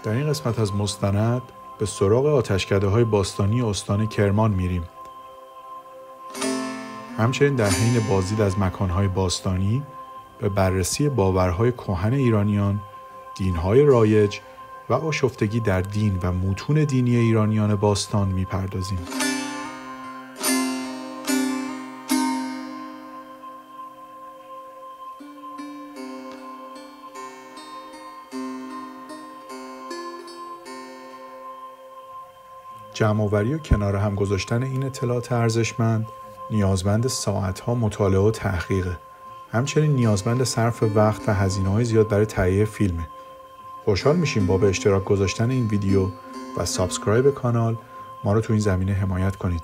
در این قسمت از مستند به سراغ آتشکده‌های باستانی استان کرمان میریم. همچنین در حین بازدید از مکانهای باستانی به بررسی باورهای کهن ایرانیان، دینهای رایج و آشفتگی در دین و متون دینی ایرانیان باستان میپردازیم. جمع‌آوری و کنار هم گذاشتن این اطلاعات ارزشمند نیازمند ساعت‌ها مطالعه و تحقیقه. همچنین نیازمند صرف وقت و هزینه‌های زیاد برای تهیه فیلمه. خوشحال میشیم با به اشتراک گذاشتن این ویدیو و سابسکرایب کانال ما رو تو این زمینه حمایت کنید.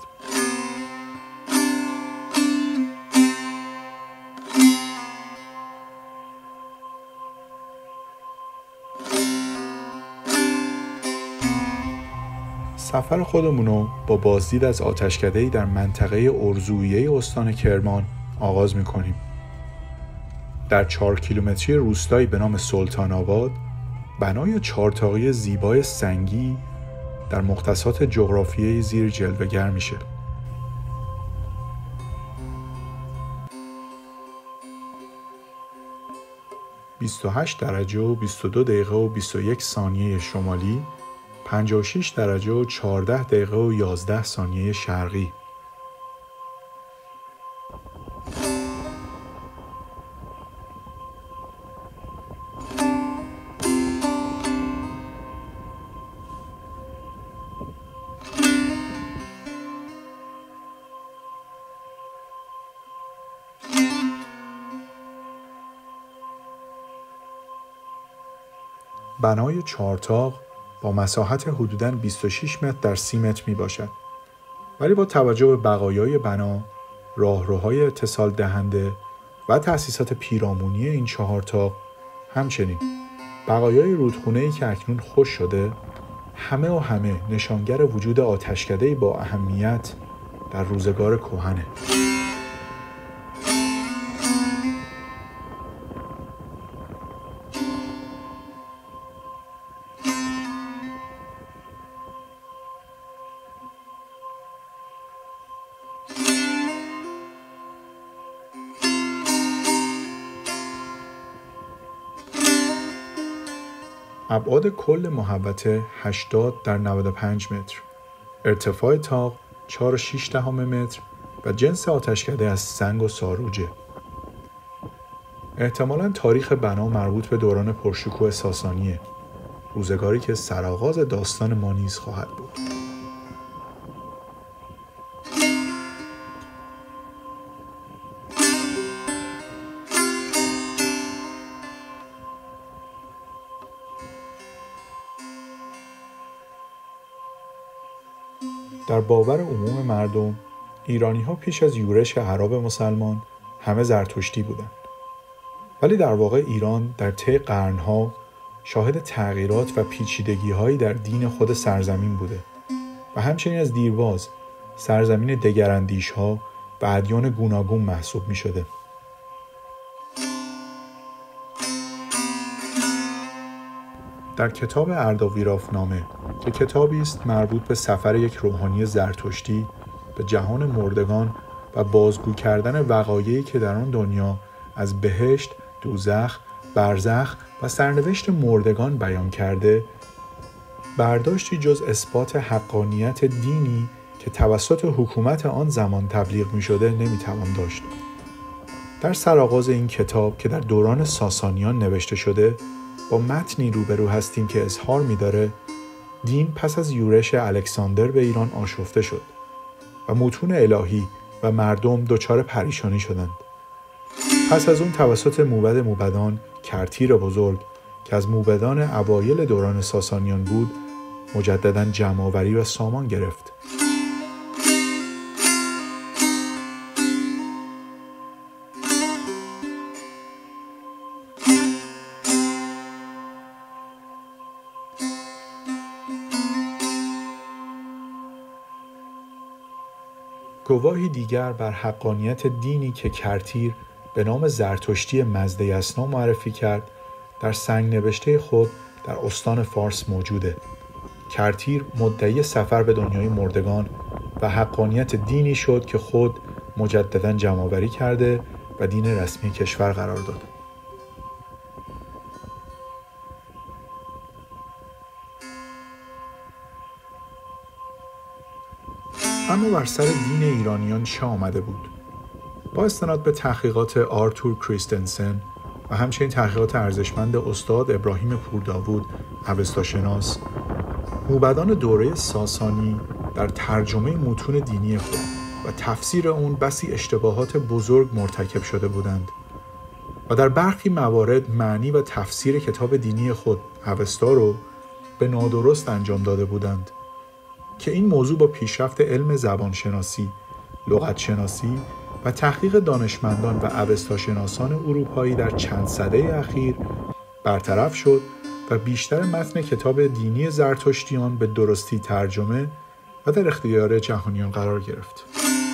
سفر خودمونو با بازدید از آتشکده‌ای در منطقه ارزویه استان کرمان آغاز می‌کنیم. در 4 کیلومتری روستایی به نام سلطان آباد، بنای 4 طاقی زیبای سنگی در مختصات جغرافیایی زیر جلوه‌گر میشه. - 28 درجه و 22 دقیقه و 21 ثانیه شمالی، 56 درجه و 14 دقیقه و 11 ثانیه شرقی. بنای 4 طاق با مساحت حدوداً 26 متر در 30 متر می باشد. ولی با توجه به بقایای بنا، راهروهای اتصال دهنده و تأسیسات پیرامونی این 4 طاق، همچنین بقایای رودخونه‌ای که اکنون خشک شده، همه نشانگر وجود آتشکده‌ای با اهمیت در روزگار کهنه. ابعاد کل محوطه 80 در 95 متر، ارتفاع طاق 4.6 متر و جنس آتشکده از سنگ و ساروجه. احتمالاً تاریخ بنا مربوط به دوران پرشکوه ساسانیه، روزگاری که سرآغاز داستان ما نیز خواهد بود. در باور عموم مردم، ایرانی‌ها پیش از یورش عرب مسلمان همه زرتشتی بودند. ولی در واقع ایران در طی قرن‌ها شاهد تغییرات و پیچیدگی‌هایی در دین خود سرزمین بوده و همچنین از دیرباز سرزمین دگراندیش‌ها و ادیان گوناگون محسوب می‌شده. در کتاب اردویرافنامه که کتابی است مربوط به سفر یک روحانی زرتشتی به جهان مردگان و بازگو کردن وقایعی که در آن دنیا از بهشت، دوزخ، برزخ و سرنوشت مردگان بیان کرده، برداشتی جز اثبات حقانیت دینی که توسط حکومت آن زمان تبلیغ می شده نمی توان داشت. در سرآغاز این کتاب که در دوران ساسانیان نوشته شده، با متنی روبرو هستیم که اظهار می‌داره دین پس از یورش الکساندر به ایران آشفته شد و متون الهی و مردم دچار پریشانی شدند. پس از اون توسط موبدان کرتیر بزرگ که از موبدان اوایل دوران ساسانیان بود، مجدداً جمع‌آوری و سامان گرفت. گواهی دیگر بر حقانیت دینی که کرتیر به نام زرتشتی مزده یسنا معرفی کرد، در سنگ نوشته خود در استان فارس موجوده. کرتیر مدعی سفر به دنیای مردگان و حقانیت دینی شد که خود مجدداً جمع‌آوری کرده و دین رسمی کشور قرار داد. اما بر سر دین ایرانیان چه آمده بود؟ با استناد به تحقیقات آرتور کریستنسن و همچنین تحقیقات ارزشمند استاد ابراهیم پورداوود اوستاشناس، موبدان دوره ساسانی در ترجمه متون دینی خود و تفسیر اون بسی اشتباهات بزرگ مرتکب شده بودند و در برخی موارد معنی و تفسیر کتاب دینی خود اوستا رو به نادرست انجام داده بودند که این موضوع با پیشرفت علم زبانشناسی، لغتشناسی و تحقیق دانشمندان و اوستاشناسان اروپایی در چند سده اخیر برطرف شد و بیشتر متن کتاب دینی زرتشتیان به درستی ترجمه و در اختیار جهانیان قرار گرفت.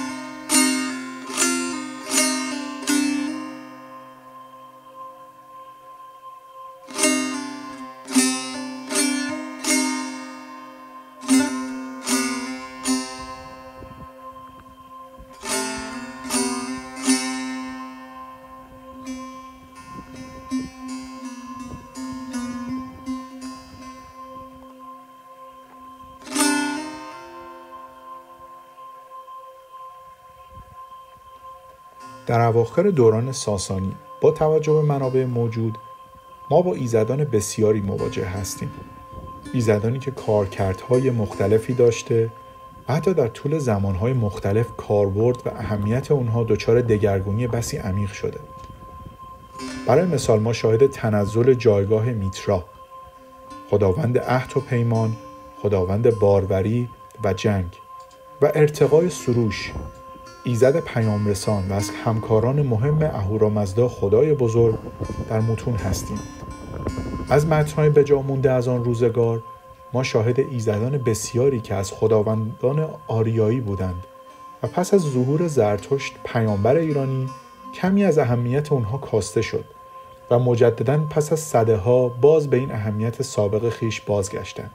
در اواخر دوران ساسانی با توجه به منابع موجود ما با ایزدان بسیاری مواجه هستیم. ایزدانی که کارکردهای مختلفی داشته و حتی در طول زمانهای مختلف کاربرد و اهمیت اونها دچار دگرگونی بسی عمیق شده. برای مثال ما شاهد تنزل جایگاه میترا، خداوند عهد و پیمان، خداوند باروری و جنگ و ارتقای سروش، ایزد پیامرسان و از همکاران مهم اهورامزدا خدای بزرگ در متون هستیم. از متن‌های بجا مونده از آن روزگار ما شاهد ایزدان بسیاری که از خداوندان آریایی بودند و پس از ظهور زرتشت پیامبر ایرانی کمی از اهمیت اونها کاسته شد و مجدداً پس از سده‌ها باز به این اهمیت سابق خیش بازگشتند.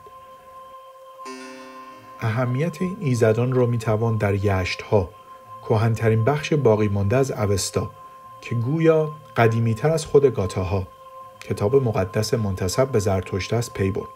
اهمیت این ایزدان را میتوان در یشت‌ها، کهن‌ترین بخش باقی مانده از اوستا که گویا قدیمی‌تر از خود گاتاها، کتاب مقدس منتسب به زرتشت است، پی برد.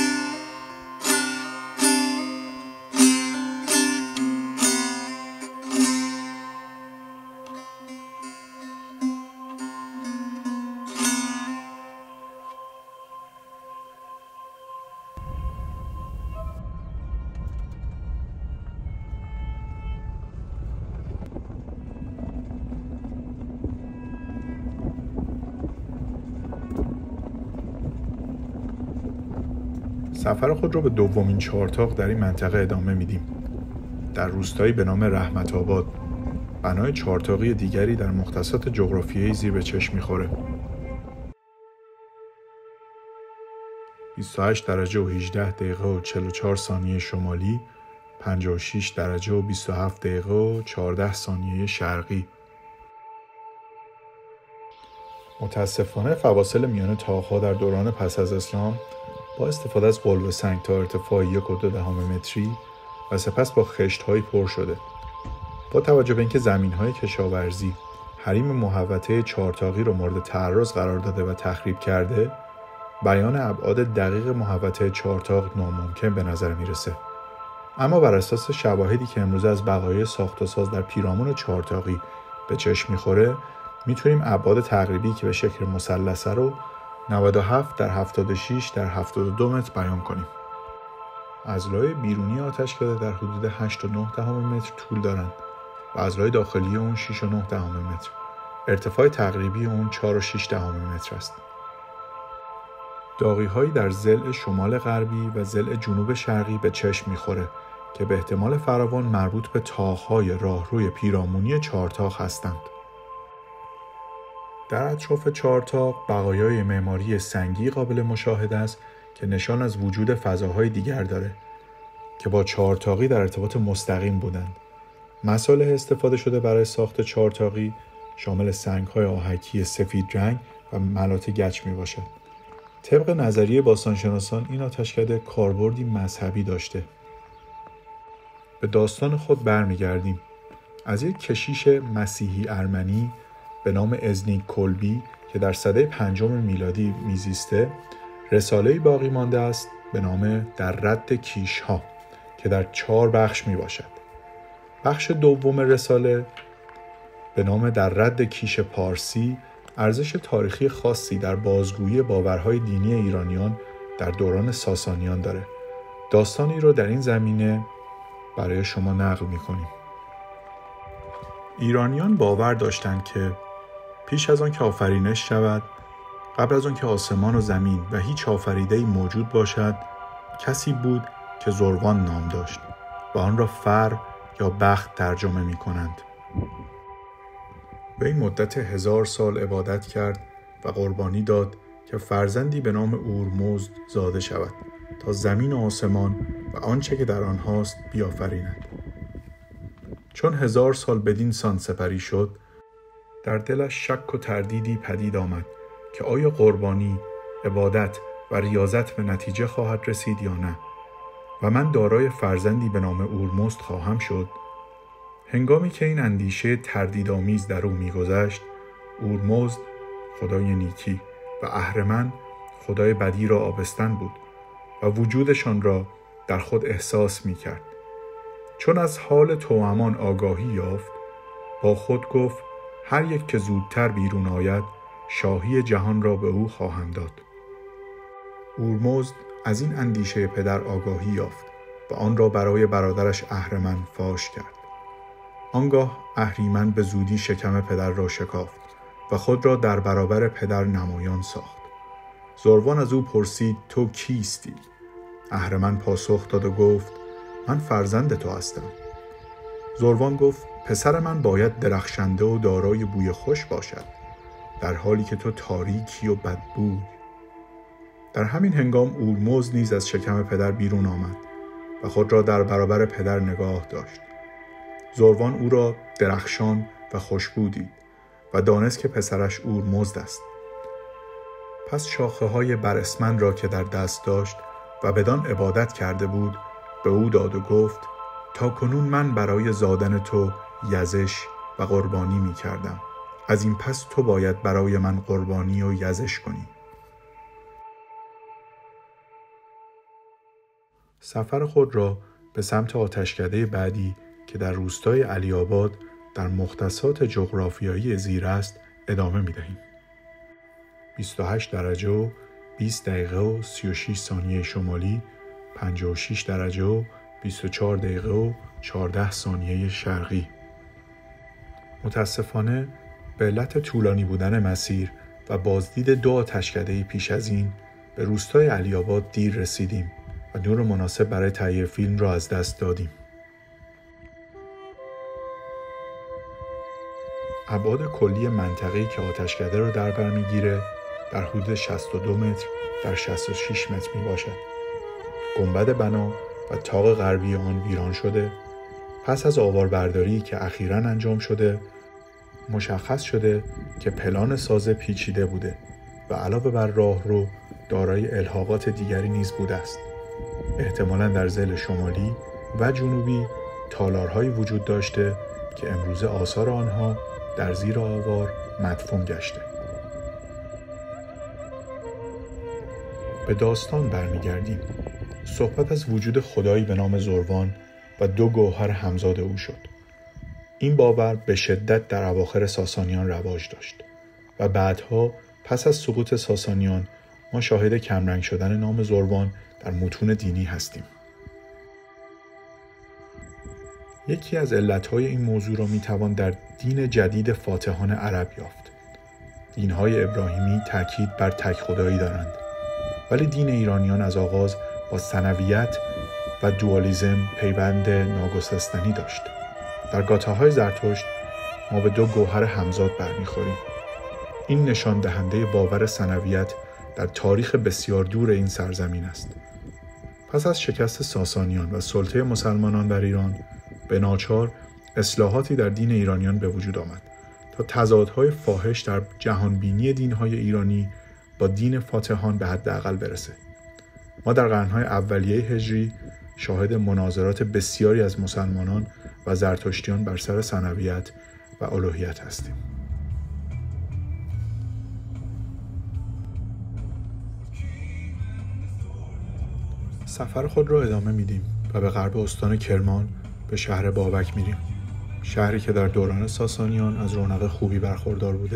سفر خود را به دومین چهارتاق در این منطقه ادامه میدیم. در روستایی به نام رحمت آباد، بنای چهارتاقی دیگری در مختصات جغرافیایی زیر به چشم میخوره. 28 درجه و 18 دقیقه و 44 ثانیه شمالی، 56 درجه و 27 دقیقه و 14 ثانیه شرقی. متاسفانه فواصل میان طاق‌ها در دوران پس از اسلام با استفاده از قلوه سنگ تا ارتفاع 1.2 متری و سپس با خشت‌هایی پر شده. با توجه به اینکه زمین‌های کشاورزی حریم محوطه چهارتاقی را مورد تعرض قرار داده و تخریب کرده، بیان ابعاد دقیق محوطه چهارتاق ناممکن به نظر میرسه. اما بر اساس شواهدی که امروزه از بقایای ساخت و ساز در پیرامون چهارتاقی به چشم میخوره، میتونیم ابعاد تقریبی که به شکل مثلثه رو 97 در 76 در 72 متر بیان کنیم. اضلاع بیرونی آتشکده در حدود 8.9 متر طول دارند و اضلاع داخلی اون 6.9 متر. ارتفاع تقریبی اون 4.6 متر است. داغی‌هایی در ضلع شمال غربی و ضلع جنوب شرقی به چشم می‌خوره که به احتمال فراوان مربوط به طاق‌های راهروی پیرامونی چهارتاق هستند. در اطراف چهارتاق بقایای معماری سنگی قابل مشاهده است که نشان از وجود فضاهای دیگر داره که با چهارتاقی در ارتباط مستقیم بودند. مصالح استفاده شده برای ساخت چهارتاقی شامل سنگ‌های آهکی سفید رنگ و ملات گچ می‌باشد. طبق نظریه باستانشناسان این آتشکده کاربردی مذهبی داشته. به داستان خود برمیگردیم. از یک کشیش مسیحی ارمنی به نام ازنیک کلبی که در سده 5 میلادی میزیسته رساله‌ای باقی مانده است به نام در رد کیش‌ها که در 4 بخش می باشد. بخش دوم رساله به نام در رد کیش پارسی ارزش تاریخی خاصی در بازگویی باورهای دینی ایرانیان در دوران ساسانیان داره. داستانی رو در این زمینه برای شما نقل می‌کنیم. ایرانیان باور داشتند که پیش از آن که آفرینش شود، قبل از آن که آسمان و زمین و هیچ آفریده‌ای موجود باشد، کسی بود که زروان نام داشت و آن را فر یا بخت ترجمه می‌کنند. به این مدت 1000 سال عبادت کرد و قربانی داد که فرزندی به نام اورمزد زاده شود تا زمین و آسمان و آنچه که در آنهاست بیافریند. چون 1000 سال بدین سان سپری شد، در دلش شک و تردیدی پدید آمد که آیا قربانی، عبادت و ریاضت به نتیجه خواهد رسید یا نه و من دارای فرزندی به نام اورمزد خواهم شد. هنگامی که این اندیشه تردیدآمیز در او می‌گذشت، اورمزد خدای نیکی و اهرمن خدای بدی را آبستن بود و وجودشان را در خود احساس می‌کرد. چون از حال توأمان آگاهی یافت، با خود گفت هر یک که زودتر بیرون آید شاهی جهان را به او خواهم داد. اورمزد از این اندیشه پدر آگاهی یافت و آن را برای برادرش اهرمن فاش کرد. آنگاه اهریمن به زودی شکم پدر را شکافت و خود را در برابر پدر نمایان ساخت. زروان از او پرسید تو کیستی؟ اهرمن پاسخ داد و گفت من فرزند تو هستم. زروان گفت پسر من باید درخشنده و دارای بوی خوش باشد، در حالی که تو تاریکی و بدبو. در همین هنگام اورمزد نیز از شکم پدر بیرون آمد و خود را در برابر پدر نگاه داشت. زروان او را درخشان و خوشبو دید و دانست که پسرش اورمزد است. پس شاخه‌های برسمن را که در دست داشت و بدان عبادت کرده بود به او داد و گفت تا کنون من برای زادن تو یزش و قربانی می کردم. از این پس تو باید برای من قربانی و یزش کنی. سفر خود را به سمت آتشکده بعدی که در روستای علی‌آباد در مختصات جغرافیایی زیر است ادامه می دهیم. 28 درجه و 20 دقیقه و 36 ثانیه شمالی، 56 درجه و 24 دقیقه و 14 ثانیه شرقی. متاسفانه به علت طولانی بودن مسیر و بازدید 2 آتشکده پیش از این به روستای علی‌آباد دیر رسیدیم و نور مناسب برای تهیه فیلم را از دست دادیم. ابعاد کلی منطقه‌ای که آتشکده را در بر می‌گیره در حدود 62 متر در 66 متر میباشد. گنبد بنا و طاق غربی آن ویران شده. پس از آواربرداری که اخیراً انجام شده، مشخص شده که پلان سازه پیچیده بوده و علاوه بر راهرو دارای الحاقات دیگری نیز بوده است. احتمالاً در ضلع شمالی و جنوبی تالارهایی وجود داشته که امروزه آثار آنها در زیر آوار مدفون گشته. به داستان برمیگردیم. صحبت از وجود خدایی به نام زروان و 2 گوهر همزاد او شد. این باور به شدت در اواخر ساسانیان رواج داشت و بعدها پس از سقوط ساسانیان ما شاهد کمرنگ شدن نام زروان در متون دینی هستیم. یکی از علتهای این موضوع را میتوان در دین جدید فاتحان عرب یافت. دینهای ابراهیمی تاکید بر تک خدایی دارند، ولی دین ایرانیان از آغاز با ثنویت و دوالیسم پیوند ناگسستنی داشت. در گاتاهای زرتشت ما به 2 گوهر همزاد برمیخوریم. این نشان دهنده باور ثنویت در تاریخ بسیار دور این سرزمین است. پس از شکست ساسانیان و سلطه مسلمانان در ایران، به ناچار اصلاحاتی در دین ایرانیان به وجود آمد تا تضادهای فاحش در جهانبینی دینهای ایرانی با دین فاتحان به حداقل برسه. ما در قرن‌های اولیه هجری شاهد مناظرات بسیاری از مسلمانان و زرتشتیان بر سر ثنویت و الوهیت هستیم. سفر خود را ادامه میدیم و به غرب استان کرمان به شهر بابک میریم. شهری که در دوران ساسانیان از رونق خوبی برخوردار بوده.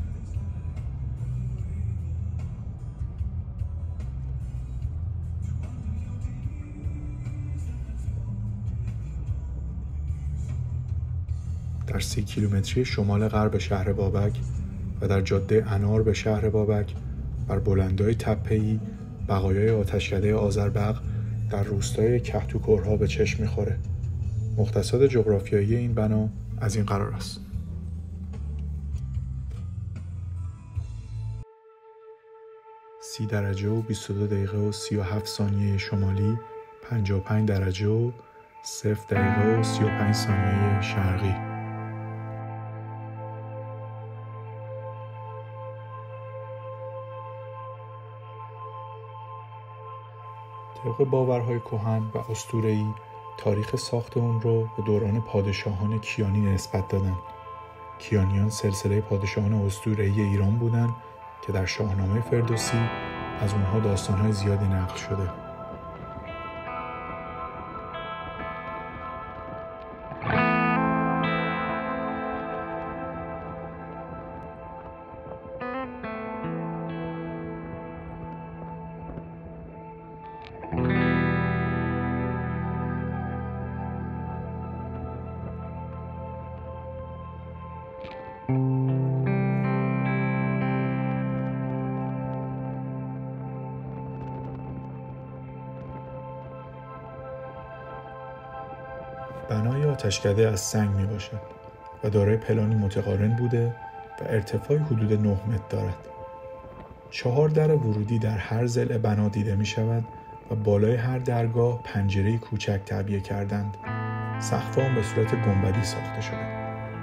در 30 کیلومتری شمال غرب شهر بابک و در جاده انار به شهر بابک بر بلندای تپه‌ای بقایای آتشکده آذربق در روستای کهتوکرها به چشم می‌خوره. مختصات جغرافیایی این بنا از این قرار است: 30 درجه و 22 دقیقه و 37 ثانیه شمالی، 55 درجه و 0 دقیقه و 35 ثانیه شرقی. طبق باورهای کهن و اسطوره‌ای تاریخ ساخت اون رو به دوران پادشاهان کیانی نسبت دادن. کیانیان سلسله پادشاهان اسطوره‌ای ایران بودن که در شاهنامه فردوسی از اونها داستان‌های زیادی نقل شده. بنای آتشکده از سنگ می باشد و دارای پلانی متقارن بوده و ارتفاعی حدود 9 متر دارد. 4 در ورودی در هر ضلع بنا دیده می شود و بالای هر درگاه پنجره‌ای کوچک تعبیه کردند. سقف آن به صورت گنبدی ساخته شده.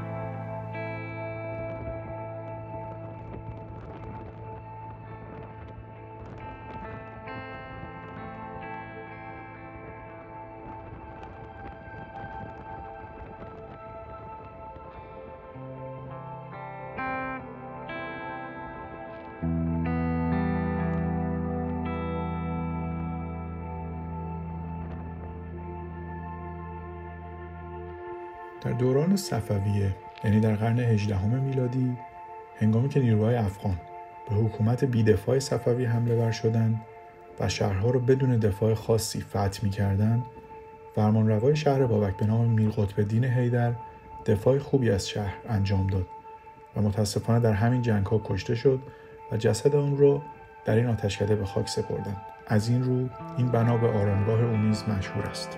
در دوران صفویه، یعنی در قرن 18 میلادی، هنگامی که نیروهای افغان به حکومت بی‌دفاع صفوی حمله ور شدند و شهرها را بدون دفاع خاصی فتح می‌کردند، فرمانروای شهر بابک به نام میر قطب‌الدین حیدر دفاع خوبی از شهر انجام داد و متاسفانه در همین جنگ‌ها کشته شد و جسد آن را در این آتشکده به خاک سپردند. از این رو این بنا به آرامگاه او نیز مشهور است.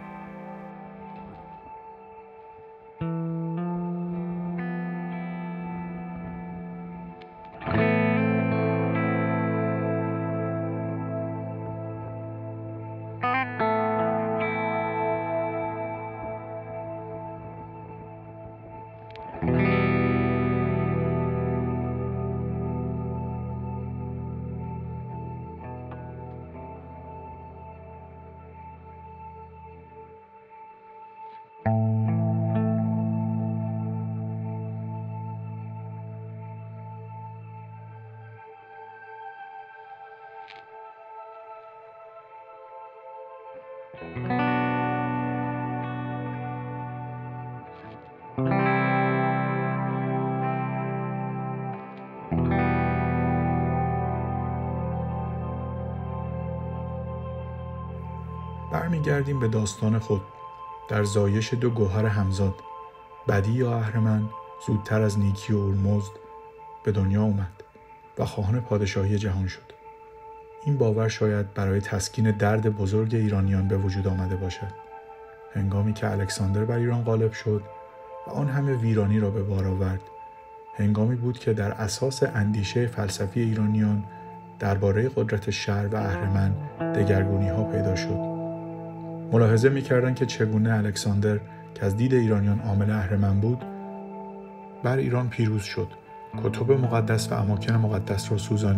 برمیگردیم به داستان خود. در زایش 2 گوهر همزاد، بدی یا اهرمن زودتر از نیکی و اورمزد به دنیا اومد و خواهان پادشاهی جهان شد. این باور شاید برای تسکین درد بزرگ ایرانیان به وجود آمده باشد. هنگامی که الکساندر بر ایران غالب شد و آن همه ویرانی را به بار آورد، هنگامی بود که در اساس اندیشه فلسفی ایرانیان درباره قدرت شر و اهرمن دگرگونی‌ها پیدا شد. ملاحظه می‌کردند که چگونه الکساندر که از دید ایرانیان عامل اهرمن بود، بر ایران پیروز شد، کتب مقدس و اماکن مقدس را سوزانید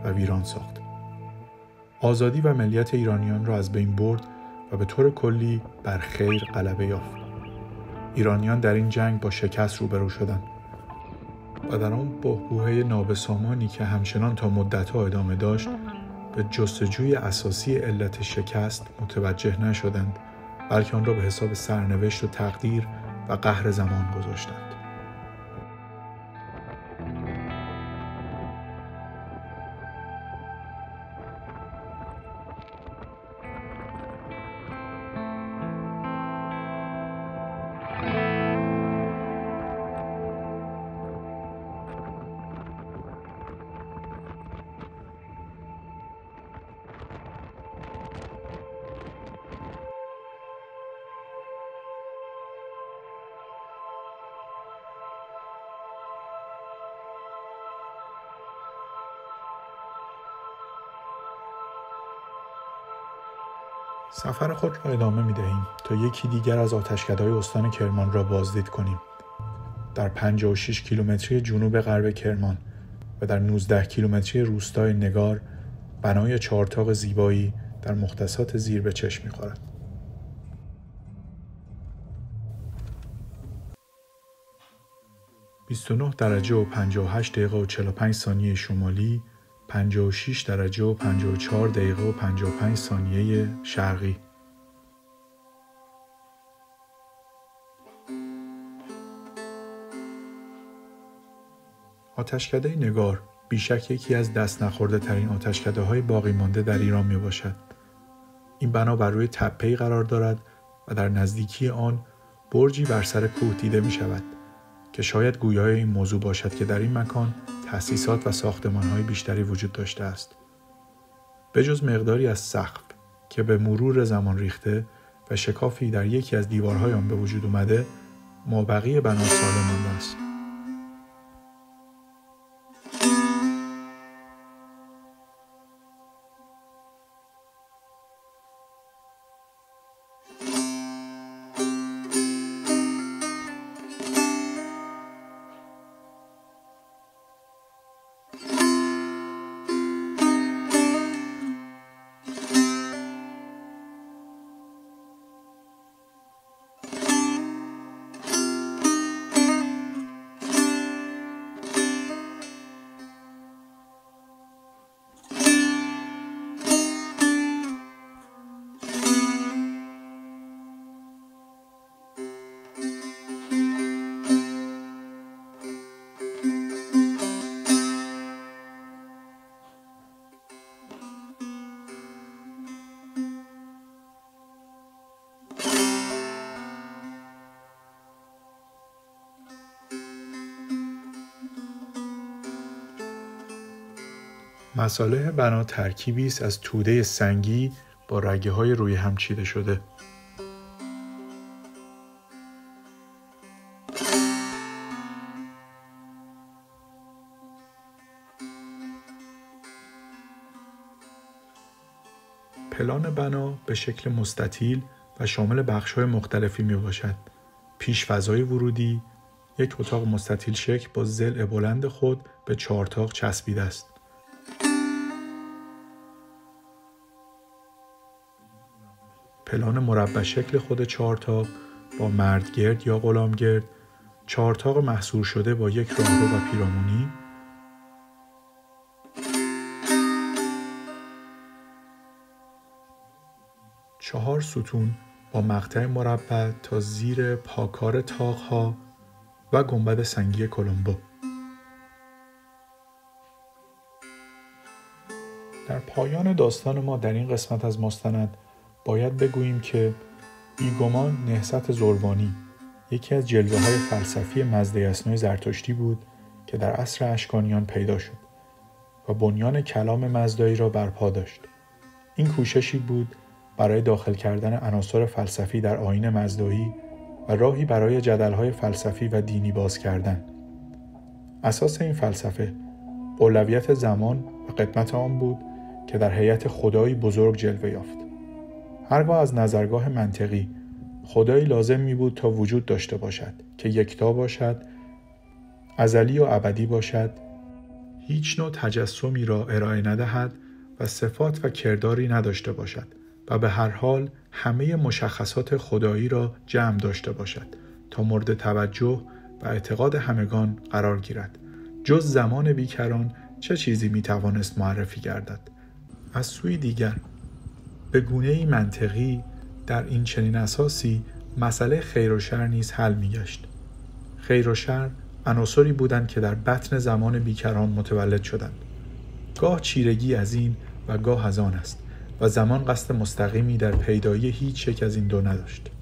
و ویران ساخت. آزادی و ملیت ایرانیان را از بین برد و به طور کلی بر خیر غلبه یافت. ایرانیان در این جنگ با شکست روبرو شدند و در آن بحبوحه نابسامانی که همچنان تا مدت‌ها ادامه داشت به جستجوی اساسی علت شکست متوجه نشدند، بلکه آن را به حساب سرنوشت و تقدیر و قهر زمان گذاشتند. سفر خود را ادامه می‌دهیم تا یکی دیگر از آتشکده‌های استان کرمان را بازدید کنیم. در 56 کیلومتری جنوب غرب کرمان و در 19 کیلومتری روستای نگار بنای چهارتاق زیبایی در مختصات زیر به چشم می‌خورد. 29 درجه و 58 دقیقه و 45 ثانیه شمالی، 56 درجه و 54 دقیقه و 55 ثانیه شرقی. آتشکده نگار بیشک یکی از دست نخورده ترین آتشکده های باقی مانده در ایران می باشد. این بنا بر روی تپه‌ای قرار دارد و در نزدیکی آن برجی بر سر کوه دیده می شود که شاید گویای این موضوع باشد که در این مکان تأسیسات و ساختمان‌های بیشتری وجود داشته است. به جز مقداری از سقف که به مرور زمان ریخته و شکافی در یکی از دیوارهای آن به وجود اومده، مابقی بنا سالم مانده است. مصالح بنا ترکیبی است از توده سنگی با رگه‌های روی هم چیده شده. پلان بنا به شکل مستطیل و شامل بخش‌های مختلفی میباشد. پیش فضای ورودی، یک اتاق مستطیل شکل با ضلع بلند خود به چهارتاق چسبیده است. پلان مربع شکل خود چهارتاق با مردگرد یا غلامگرد، چهارتاق محصور شده با یک راهرو و پیرامونی، چهار ستون با مقطع مربع تا زیر پاکار تاق‌ها و گنبد سنگی کلمبو. در پایان داستان ما در این قسمت از مستند باید بگوییم که بیگمان نهضت زروانی یکی از جلوه‌های فلسفی مزدی‌اصناع زرتشتی بود که در عصر اشکانیان پیدا شد و بنیان کلام مزدایی را برپا داشت. این کوششی بود برای داخل کردن عناصر فلسفی در آیین مزدایی و راهی برای جدل‌های فلسفی و دینی باز کردن. اساس این فلسفه اولویت زمان و قدمت آن بود که در هیئت خدایی بزرگ جلوه یافت. هرگاه از نظرگاه منطقی خدایی لازم می بود تا وجود داشته باشد که یکتا باشد، ازلی و ابدی باشد، هیچ نوع تجسمی را ارائه ندهد و صفات و کرداری نداشته باشد و به هر حال همه مشخصات خدایی را جمع داشته باشد تا مورد توجه و اعتقاد همگان قرار گیرد. جز زمان بیکران چه چیزی میتوانست معرفی گردد؟ از سوی دیگر به گونه‌ای منطقی در این چنین اساسی مسئله خیر و شر نیز حل می‌گشت. خیر و شر عناصری بودند که در بطن زمان بیکران متولد شدند. گاه چیرگی از این و گاه از آن است و زمان قصد مستقیمی در پیدایی هیچ یک از این دو نداشت.